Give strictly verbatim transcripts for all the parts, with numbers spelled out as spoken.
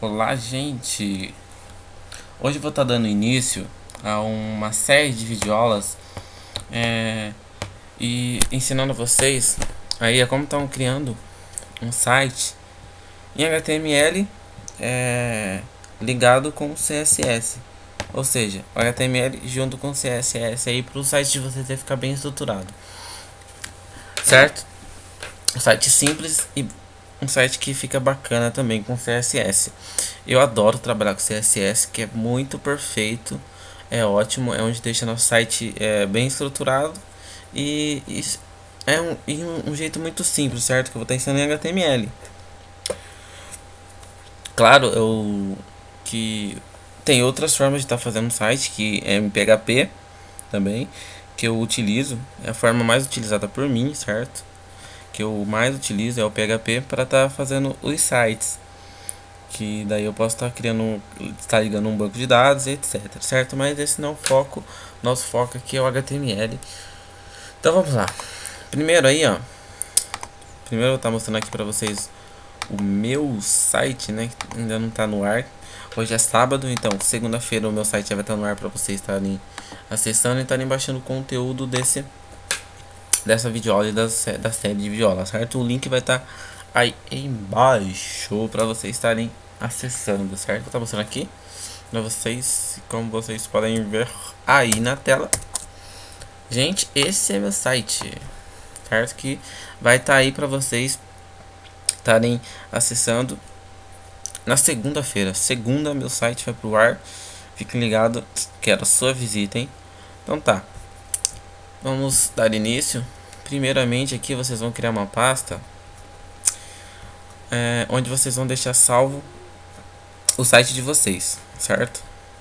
Olá, gente! Hoje eu vou estar dando início a uma série de videoaulas é, e ensinando vocês aí a como estão criando um site em H T M L é, ligado com C S S, ou seja, o H T M L junto com C S S aí para o site de vocês ficar bem estruturado, certo? Um site simples e um site que fica bacana também com C S S. Eu adoro trabalhar com C S S, que é muito perfeito, é ótimo, é onde deixa nosso site é, bem estruturado e, e é um, e um, um jeito muito simples, certo? Que eu vou estar ensinando em H T M L. Claro, eu que tem outras formas de estar fazendo um site, que é em P H P também, que eu utilizo, é a forma mais utilizada por mim, certo? Que eu mais utilizo é o P H P para estar fazendo os sites, que daí eu posso estar criando, estar ligando um banco de dados, etc, certo? Mas esse não é o foco, nosso foco aqui é o H T M L. Então vamos lá. Primeiro aí, ó, primeiro eu vou estar mostrando aqui para vocês o meu site, né, que ainda não está no ar. Hoje é sábado, então segunda-feira o meu site já vai estar no ar para vocês estarem acessando e estarem baixando o conteúdo desse dessa videoaula e da, da série de videoaula, certo? O link vai estar aí embaixo para vocês estarem acessando, certo? Tá mostrando aqui para vocês, como vocês podem ver aí na tela. Gente, esse é meu site, certo? Que vai estar aí para vocês estarem acessando na segunda-feira. Segunda meu site vai pro ar. Fiquem ligados, quero a sua visita, hein? Então tá. Vamos dar início. Primeiramente aqui vocês vão criar uma pasta é, onde vocês vão deixar salvo o site de vocês, certo?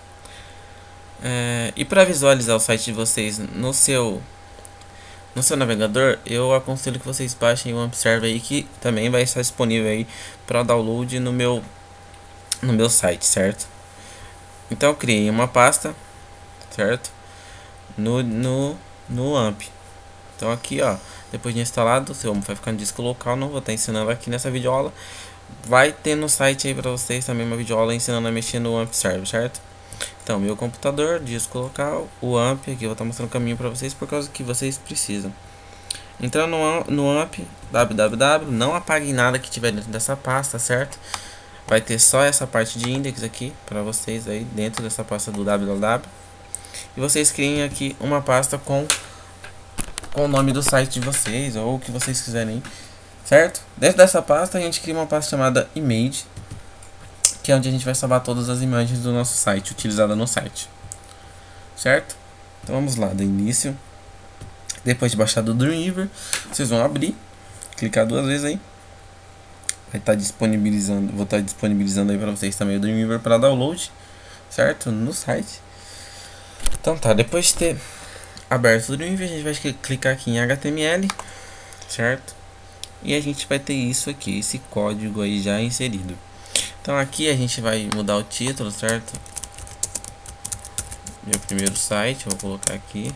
É, e para visualizar o site de vocês no seu no seu navegador, eu aconselho que vocês baixem o AMP Server aí, que também vai estar disponível aí para download no meu no meu site, certo? Então eu criei uma pasta, certo? No no no AMP. Então aqui, ó, depois de instalado, o seu vai ficar no disco local. Não vou estar ensinando aqui nessa videoaula. Vai ter no site aí para vocês também uma videoaula ensinando a mexer no AMP Server, certo? Então, meu computador, disco local, o AMP, aqui eu vou estar mostrando o caminho para vocês por causa que vocês precisam. Entrando no, no AMP, www, não apaguem nada que tiver dentro dessa pasta, certo? Vai ter só essa parte de index aqui para vocês aí dentro dessa pasta do www. E vocês criem aqui uma pasta com com o nome do site de vocês ou o que vocês quiserem, certo? Dentro dessa pasta a gente cria uma pasta chamada image, que é onde a gente vai salvar todas as imagens do nosso site, utilizada no site, certo? Então vamos lá, do início. Depois de baixar do Dreamweaver, vocês vão abrir, clicar duas vezes aí, vai estar disponibilizando, vou estar disponibilizando aí para vocês também o Dreamweaver para download, certo? No site. Então tá, depois de ter aberto o Dreamweaver, a gente vai clicar aqui em H T M L, certo? E a gente vai ter isso aqui, esse código aí já inserido. Então aqui a gente vai mudar o título, certo? Meu primeiro site, vou colocar aqui.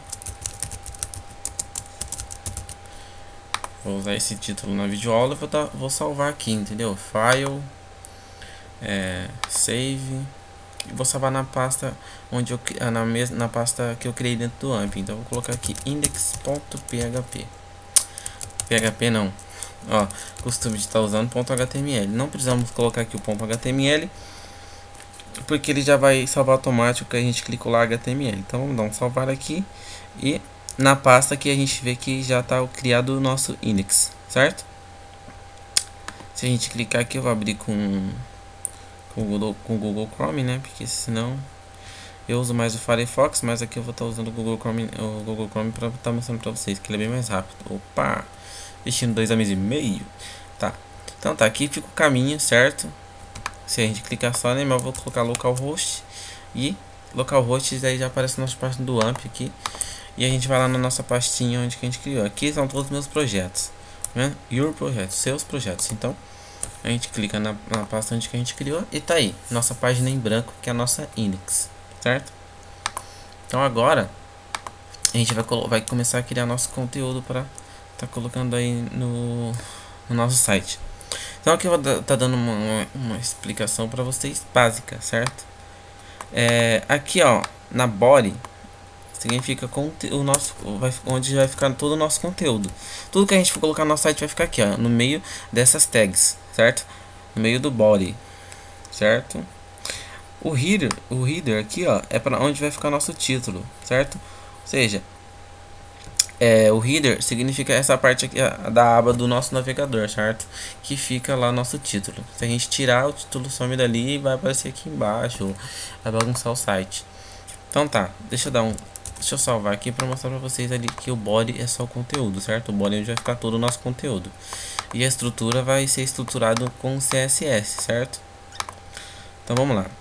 Vou usar esse título na videoaula e vou, tá, vou salvar aqui, entendeu? File, é, save. E vou salvar na pasta onde eu na mesma na pasta que eu criei dentro do AMP. Então vou colocar aqui index.php. P H P não. Ó, costume de estar usando .html. Não precisamos colocar aqui o .html, porque ele já vai salvar automático que a gente clicou lá H T M L. Então vamos dar um salvar aqui e na pasta que a gente vê que já está criado o nosso index, certo? Se a gente clicar aqui, eu vou abrir com com o Google, com o Google Chrome, né? Porque senão eu uso mais o Firefox, mas aqui eu vou estar usando o Google Chrome, o Google Chrome para estar mostrando para vocês que ele é bem mais rápido. Opa, vestindo dois amigos e meio, tá? Então tá, aqui fica o caminho, certo? Se a gente clicar só, né? Mas eu vou colocar localhost e localhost, daí já aparece a nossa página do AMP aqui e a gente vai lá na nossa pastinha onde que a gente criou. Aqui são todos os meus projetos, né? Your projetos, seus projetos. Então a gente clica na, na pasta onde que a gente criou e tá aí, nossa página em branco, que é a nossa index, certo? Então agora a gente vai, vai começar a criar nosso conteúdo para tá colocando aí no, no nosso site. Então aqui eu vou tá dando uma, uma, uma explicação para vocês básica, certo? É, aqui ó, na body significa o nosso, vai, onde vai ficar todo o nosso conteúdo. Tudo que a gente for colocar no nosso site vai ficar aqui ó, no meio dessas tags, certo? No meio do body, certo? O header, o header aqui ó, é para onde vai ficar nosso título, certo? Ou seja, é, o header significa essa parte aqui da aba do nosso navegador, certo? Que fica lá nosso título. Se a gente tirar, o título some dali e vai aparecer aqui embaixo, vai bagunçar o site. Então tá, deixa eu dar um, deixa eu salvar aqui para mostrar para vocês ali que o body é só o conteúdo, certo? O body é onde vai ficar todo o nosso conteúdo. E a estrutura vai ser estruturado com C S S, certo? Então vamos lá.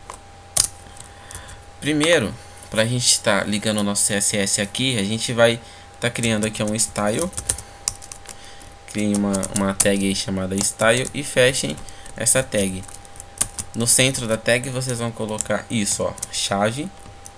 Primeiro, para a gente estar tá ligando o nosso C S S aqui, a gente vai tá criando aqui um style. Crie uma, uma tag aí chamada style e fechem essa tag. No centro da tag vocês vão colocar isso, ó, chave,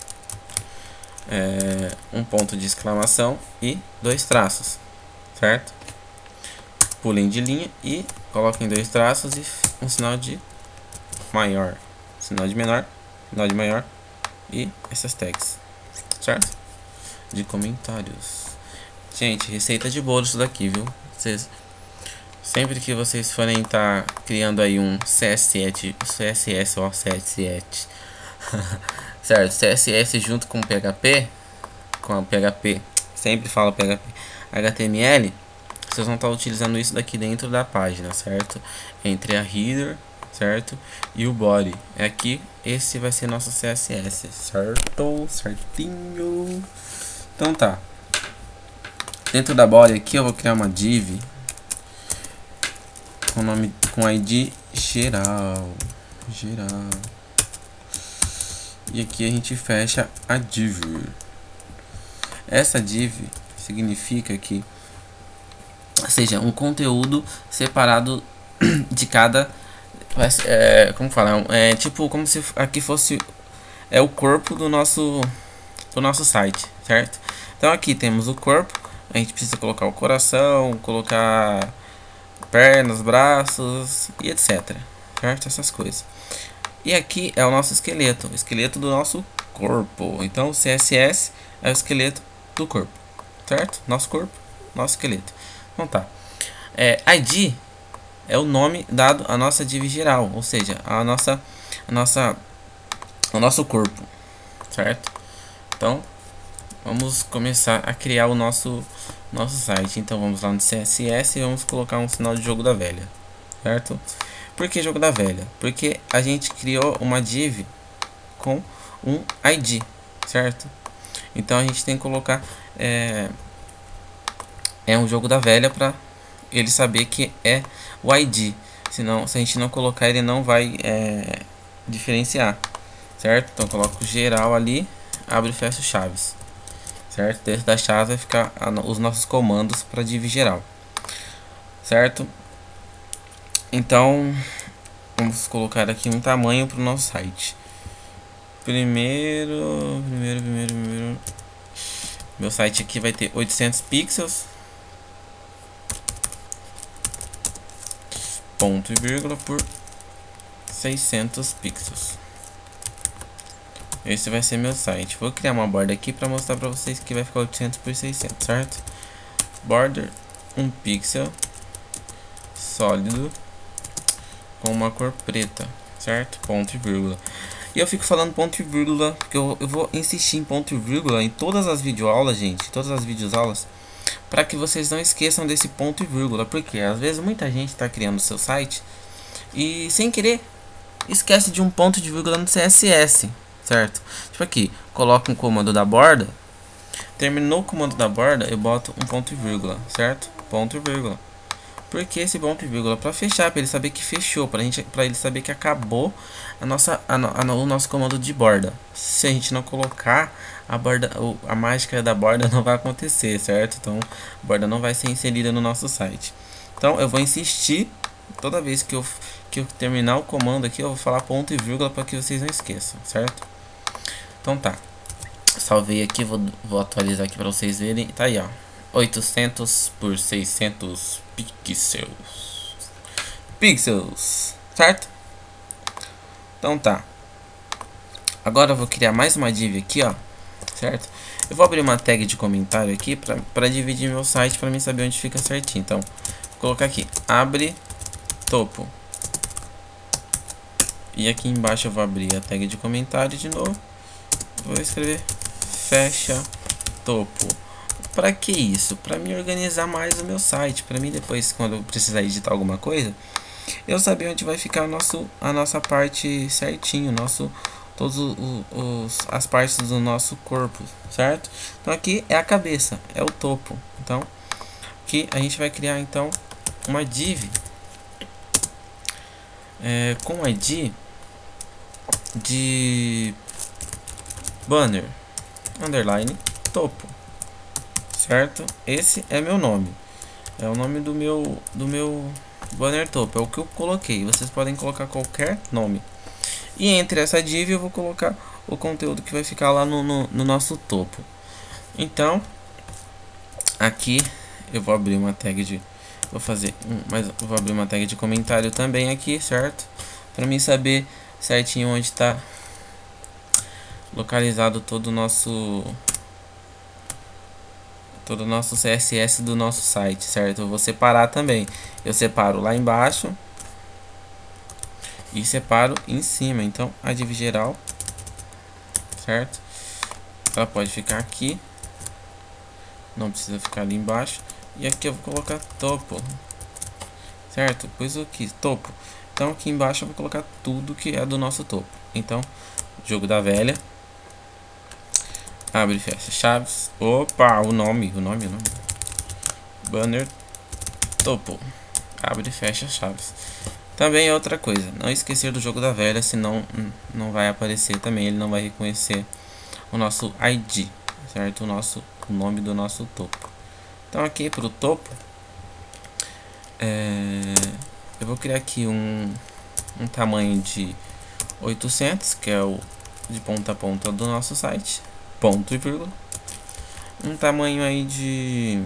é, um ponto de exclamação e dois traços, certo? Pulem de linha e coloquem dois traços e um sinal de maior, sinal de menor, sinal de maior e essas tags, certo? De comentários. Gente, receita de bolo isso daqui, viu? Vocês, sempre que vocês forem estar tá criando aí um C S S, C S S ou C S S, certo? C S S junto com P H P, com a P H P, sempre falo P H P, H T M L, vocês vão estar tá utilizando isso daqui dentro da página, certo? Entre a header, certo? E o body. Aqui, esse vai ser nosso C S S, certo? Certinho. Então tá. Dentro da body aqui eu vou criar uma div com nome, com I D geral, geral. E aqui a gente fecha a div. Essa div significa que, ou seja, um conteúdo separado de cada, é, como fala, é tipo como se aqui fosse é o corpo do nosso do nosso site, certo? Então aqui temos o corpo. A gente precisa colocar o coração, colocar pernas, braços e etc, certo? Essas coisas. E aqui é o nosso esqueleto, o esqueleto do nosso corpo. Então o C S S é o esqueleto do corpo, certo? Nosso corpo, nosso esqueleto. Então tá. É, I D é o nome dado à nossa div geral, ou seja, a nossa, a nossa, o nosso corpo, certo? Então vamos começar a criar o nosso nosso site. Então vamos lá no C S S e vamos colocar um sinal de jogo da velha, certo? Por que jogo da velha? Porque a gente criou uma div com um I D, certo? Então a gente tem que colocar é, é um jogo da velha para ele saber que é o I D. Senão, se a gente não colocar, ele não vai é, diferenciar, certo? Então coloco geral ali, abre e fecha chaves, certo? Dentro da chave vai ficar os nossos comandos para div geral, certo? Então vamos colocar aqui um tamanho para o nosso site. Primeiro, primeiro, primeiro, primeiro. Meu site aqui vai ter oitocentos pixels, ponto e vírgula por seiscentos pixels. Esse vai ser meu site. Vou criar uma borda aqui para mostrar para vocês que vai ficar oitocentos por seiscentos, certo? Border um pixel sólido com uma cor preta, certo? Ponto e vírgula. E eu fico falando ponto e vírgula porque eu, eu vou insistir em ponto e vírgula em todas as videoaulas, gente, todas as videoaulas, para que vocês não esqueçam desse ponto e vírgula, porque às vezes muita gente está criando o seu site e sem querer esquece de um ponto de vírgula no C S S, certo? Tipo aqui, coloco um comando da borda, terminou o comando da borda, eu boto um ponto e vírgula, certo? Ponto e vírgula. Porque esse ponto e vírgula para fechar, para ele saber que fechou, para gente, para ele saber que acabou a nossa, a, a, o nosso comando de borda. Se a gente não colocar a borda, a mágica da borda não vai acontecer, certo? Então a borda não vai ser inserida no nosso site. Então eu vou insistir toda vez que eu que eu terminar o comando aqui, eu vou falar ponto e vírgula para que vocês não esqueçam, certo? Então tá. Salvei aqui, vou, vou atualizar aqui para vocês verem. Tá aí, ó. oitocentos por seiscentos pixels. pixels, certo? Então tá. Agora eu vou criar mais uma div aqui, ó, certo? Eu vou abrir uma tag de comentário aqui pra, pra dividir meu site, pra mim saber onde fica certinho. Então, vou colocar aqui, abre topo. E aqui embaixo eu vou abrir a tag de comentário de novo. Vou escrever fecha topo. Para que isso? Para me organizar mais o meu site, para mim depois quando eu precisar editar alguma coisa, eu saber onde vai ficar nosso, a nossa parte certinho, nosso todos os, os as partes do nosso corpo, certo? Então aqui é a cabeça, é o topo. Então aqui a gente vai criar então uma div é, com I D de banner underline topo, certo? Esse é meu nome, é o nome do meu do meu banner topo, é o que eu coloquei. Vocês podem colocar qualquer nome, e entre essa div eu vou colocar o conteúdo que vai ficar lá no, no, no nosso topo. Então aqui eu vou abrir uma tag de vou fazer um, mas eu vou abrir uma tag de comentário também aqui, certo? Para mim saber certinho onde está localizado todo o nosso todo o nosso C S S do nosso site, certo? Eu vou separar também. Eu separo lá embaixo e separo em cima. Então a div geral, certo? Ela pode ficar aqui, não precisa ficar ali embaixo. E aqui eu vou colocar topo, certo? Pois o que topo. Então aqui embaixo eu vou colocar tudo que é do nosso topo. Então jogo da velha, abre e fecha chaves. Opa, o nome, o nome, o nome. Banner topo, abre e fecha chaves. Também outra coisa, não esquecer do jogo da velha, senão não vai aparecer também, ele não vai reconhecer o nosso I D, certo? O nosso o nome do nosso topo. Então aqui para o topo, é, eu vou criar aqui um, um tamanho de oitocentos, que é o de ponta a ponta do nosso site, ponto e vírgula. Um tamanho aí de,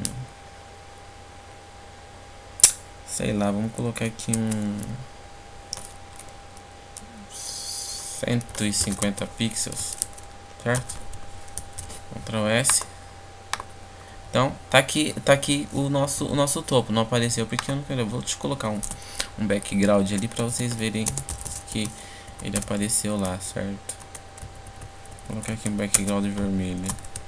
sei lá, vamos colocar aqui um cento e cinquenta pixels, certo? Ctrl S. Então tá aqui, tá aqui o nosso o nosso topo. Não apareceu porque eu não quero. Eu vou te colocar um, um background ali para vocês verem que ele apareceu lá, certo? Vou colocar aqui um background vermelho,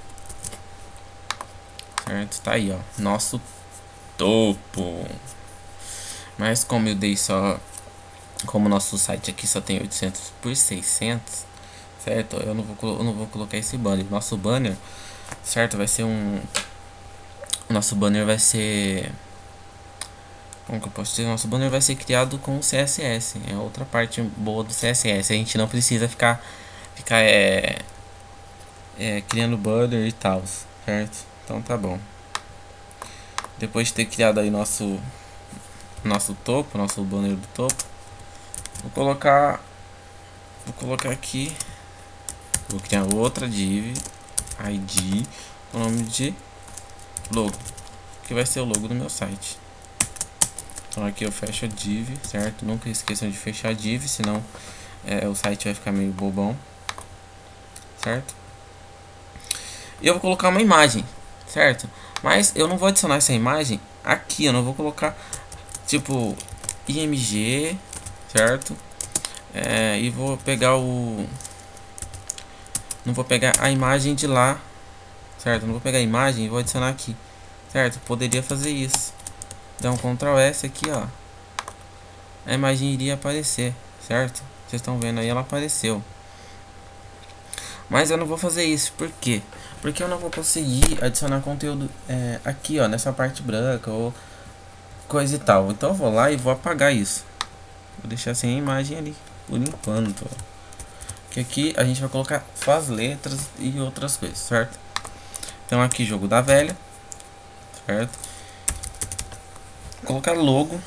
certo? Tá aí, ó, nosso topo. Mas como eu dei só, como o nosso site aqui só tem oitocentos por seiscentos, certo? Eu não vou eu não vou colocar esse banner. Nosso banner, certo, vai ser um o nosso banner vai ser, como que eu posso dizer? Nosso banner vai ser criado com o C S S. É outra parte boa do C S S. A gente não precisa ficar ficar é, é, criando banner e tal, certo? Então tá bom. Depois de ter criado aí nosso nosso topo, nosso banner do topo, vou colocar vou colocar aqui, vou criar outra div I D com o nome de logo, que vai ser o logo do meu site. Então aqui eu fecho a div, certo? Nunca esqueçam de fechar a div, senão é, o site vai ficar meio bobão, certo? E eu vou colocar uma imagem, certo? Mas eu não vou adicionar essa imagem aqui, eu não vou colocar tipo I M G, certo? É, e vou pegar o não vou pegar a imagem de lá, certo? Não vou pegar a imagem e vou adicionar aqui, certo? Poderia fazer isso. Dá um Ctrl S aqui, ó. A imagem iria aparecer, certo? Vocês estão vendo aí, ela apareceu. Mas eu não vou fazer isso, por quê? Porque eu não vou conseguir adicionar conteúdo é, aqui, ó, nessa parte branca ou coisa e tal. Então eu vou lá e vou apagar isso. Vou deixar sem a imagem ali, por enquanto. Que aqui a gente vai colocar só as letras e outras coisas, certo? Então aqui jogo da velha, certo? Vou colocar logo.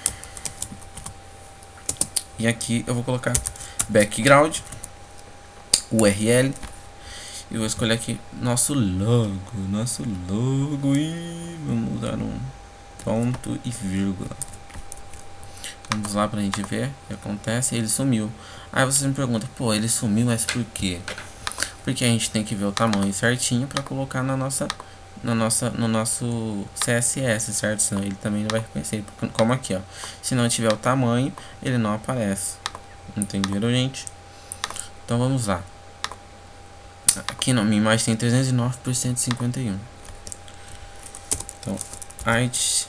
E aqui eu vou colocar background, U R L. E vou escolher aqui nosso logo, nosso logo, e vamos usar um ponto e vírgula. Vamos lá pra gente ver o que acontece. Ele sumiu. Aí você me pergunta, pô, ele sumiu, mas por quê? Porque a gente tem que ver o tamanho certinho pra colocar na nossa, na nossa, no nosso C S S, certo? Senão ele também não vai reconhecer. Como aqui, ó. Se não tiver o tamanho, ele não aparece. Entenderam, gente? Então vamos lá. Aqui na minha imagem tem trezentos e nove por cento e cinquenta e um. Então, height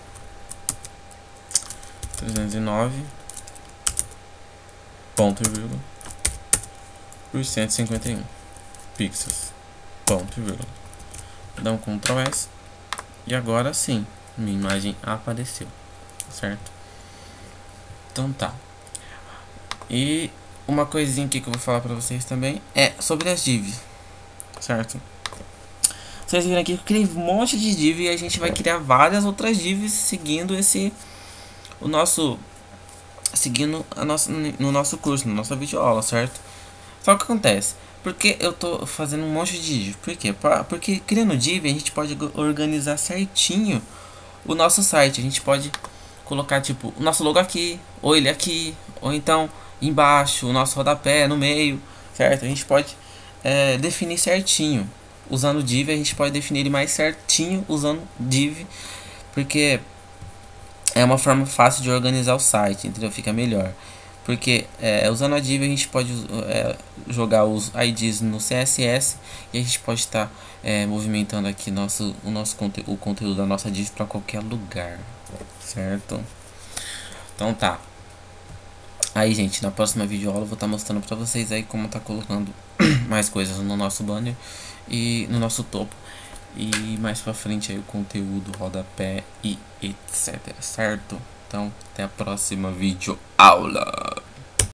trezentos e nove ponto vírgula por cento e cinquenta e um pixels, ponto vírgula. Dá um control S e agora sim, minha imagem apareceu, certo? Então tá. E uma coisinha aqui que eu vou falar pra vocês também é sobre as divs, certo? Vocês viram aqui que eu criei um monte de div e a gente vai criar várias outras divs seguindo esse o nosso seguindo a nossa, no nosso curso, na nossa videoaula, certo? Só que acontece, porque eu tô fazendo um monte de div, por quê? Porque criando div a gente pode organizar certinho o nosso site, a gente pode colocar tipo o nosso logo aqui, ou ele aqui, ou então embaixo, o nosso rodapé no meio, certo? A gente pode é, definir certinho usando div, a gente pode definir ele mais certinho usando div, porque é uma forma fácil de organizar o site, entendeu? Fica melhor. Porque é, usando a div a gente pode é, jogar os I Ds no C S S e a gente pode estar tá, é, movimentando aqui nosso, o, nosso conte o conteúdo da nossa div para qualquer lugar, certo? Então tá. Aí, gente, na próxima videoaula eu vou estar tá mostrando para vocês aí como tá colocando mais coisas no nosso banner e no nosso topo. E mais pra frente aí o conteúdo, rodapé e etc, certo? Então, até a próxima vídeo aula.